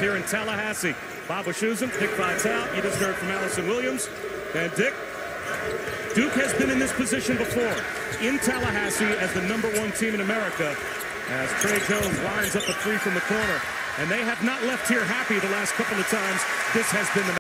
here in Tallahassee. Bob Wischusen, Dick Vitale. You just heard from Allison Williams. And Dick, Duke has been in this position before in Tallahassee as the #1 team in America, as Trey Jones lines up a three from the corner. And they have not left here happy the last couple of times. This has been the